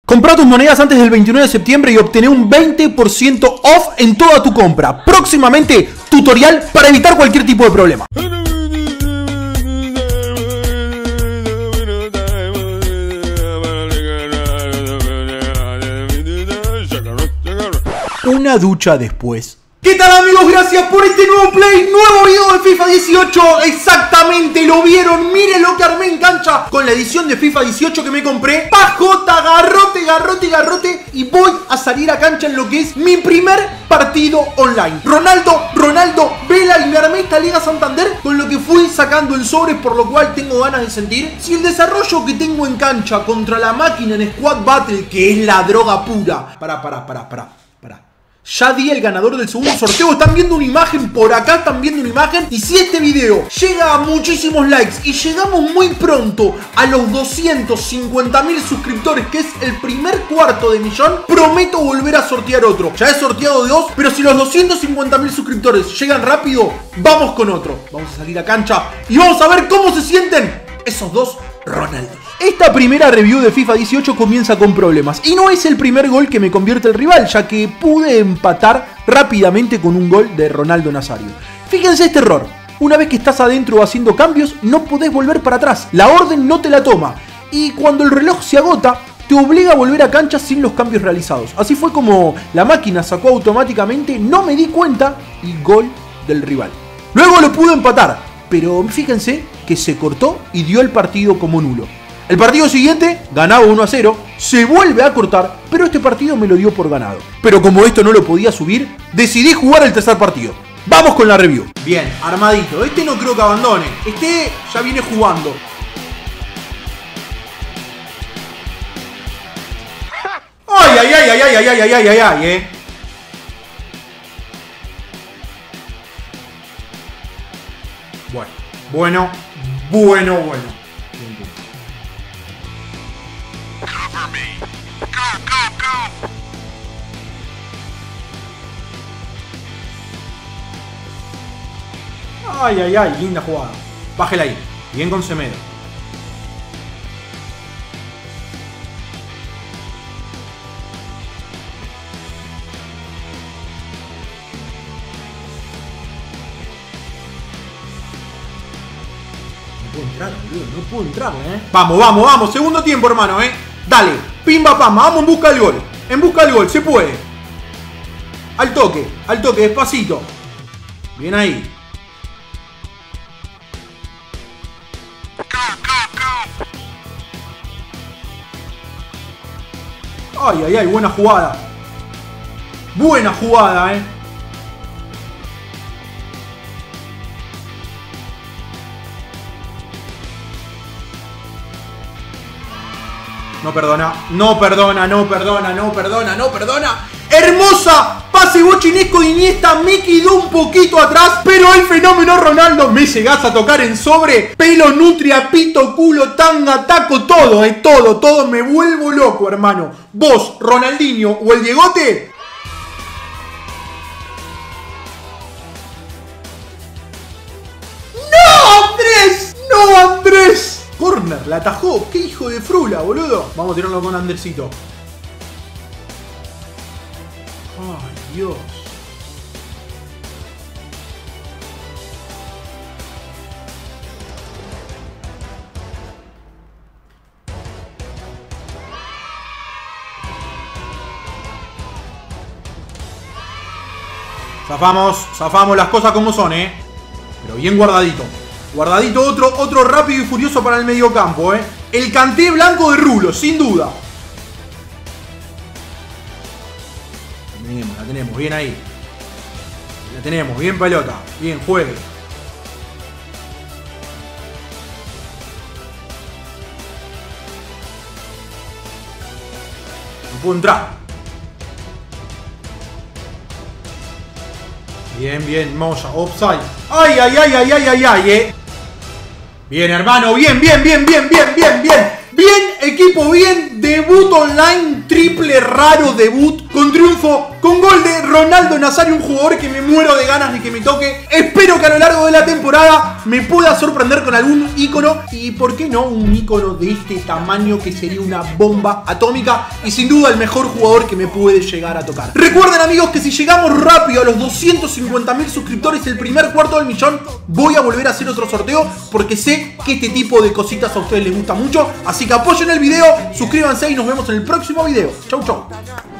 Comprá tus monedas antes del 29 de septiembre y obtené un 20% off en toda tu compra. Próximamente, tutorial para evitar cualquier tipo de problema. Una ducha después. ¿Qué tal, amigos? Gracias por este nuevo play, nuevo video de FIFA 18. Exactamente, lo vieron, miren lo que armé en cancha con la edición de FIFA 18 que me compré. Pajota, garrote y voy a salir a cancha en lo que es mi primer partido online. Ronaldo, Vela, y me armé esta Liga Santander con lo que fui sacando en sobres, por lo cual tengo ganas de sentir si el desarrollo que tengo en cancha contra la máquina en Squad Battle, que es la droga pura. Pará. Ya di el ganador del segundo sorteo. Están viendo una imagen por acá, están viendo una imagen. Y si este video llega a muchísimos likes y llegamos muy pronto a los 250.000 suscriptores, que es el primer cuarto de millón, prometo volver a sortear otro. Ya he sorteado dos, pero si los 250.000 suscriptores llegan rápido, vamos con otro. Vamos a salir a cancha y vamos a ver cómo se sienten esos dos Ronaldos. Esta primera review de FIFA 18 comienza con problemas. Y no es el primer gol que me convierte el rival, ya que pude empatar rápidamente con un gol de Ronaldo Nazario. Fíjense este error. Una vez que estás adentro haciendo cambios, no podés volver para atrás. La orden no te la toma. Y cuando el reloj se agota, te obliga a volver a cancha sin los cambios realizados. Así fue como la máquina sacó automáticamente, no me di cuenta, y gol del rival. Luego lo pude empatar, pero fíjense que se cortó y dio el partido como nulo. El partido siguiente ganaba 1-0, se vuelve a cortar, pero este partido me lo dio por ganado. Pero como esto no lo podía subir, decidí jugar el tercer partido. Vamos con la review. Bien, armadito. Este no creo que abandone. Este ya viene jugando. Ay, Bueno. Ay, linda jugada. Bájela ahí. Bien con Semedo. No puedo entrar, Vamos. Segundo tiempo, hermano, Dale. Pimba, pam. Vamos en busca del gol. Se puede. Al toque, despacito. Bien ahí. Ay, buena jugada. No perdona. Hermosa. Pase bochinesco de Iniesta. Me quedó un poquito atrás, pero el fenómeno Ronaldo. Me llegás a tocar en sobre. Pelo, nutria, pito, culo, tanga, taco, todo, todo. Me vuelvo loco, hermano. Vos, Ronaldinho o el Diegote. ¡No, Andrés! Corner, la atajó. ¡Qué hijo de frula, boludo! Vamos a tirarlo con Andersito. ¡Ay, Dios! Zafamos las cosas como son, Pero bien guardadito. Otro rápido y furioso para el mediocampo, El Kanté blanco de Rulo, sin duda. La tenemos, bien ahí. La tenemos, bien pelota. Bien, juegue. No puedo entrar. Bien, Moya, offside. Ay, Bien, hermano, bien. Bien, equipo, bien. Debut online, triple raro debut con triunfo, con gol de Ronaldo Nazario, un jugador que me muero de ganas de que me toque. Espero que a lo largo de la temporada me pueda sorprender con algún ícono y, ¿por qué no, un ícono de este tamaño que sería una bomba atómica y sin duda el mejor jugador que me puede llegar a tocar? Recuerden, amigos, que si llegamos rápido a los 250.000 suscriptores, el primer cuarto del millón, voy a volver a hacer otro sorteo porque sé que este tipo de cositas a ustedes les gusta mucho. Así que apoyen el video, suscríbanse y nos vemos en el próximo video. Chau, chau.